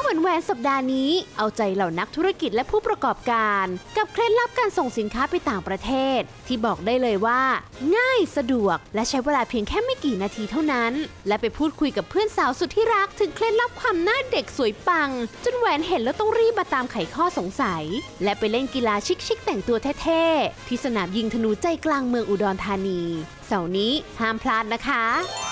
หวนแหวนสัปดาห์นี้เอาใจเหล่านักธุรกิจและผู้ประกอบการกับเคล็ดลับการส่งสินค้าไปต่างประเทศที่บอกได้เลยว่าง่ายสะดวกและใช้เวลาเพียงแค่ไม่กี่นาทีเท่านั้นและไปพูดคุยกับเพื่อนสาวสุดที่รักถึงเคล็ดลับความหน้าเด็กสวยปังจนแหวนเห็นแล้วต้องรีบมาตามไขข้อสงสัยและไปเล่นกีฬาชิคๆแต่งตัวเท่ๆที่สนามยิงธนูใจกลางเมืองอุดรธานีเสาร์นี้ห้ามพลาดนะคะ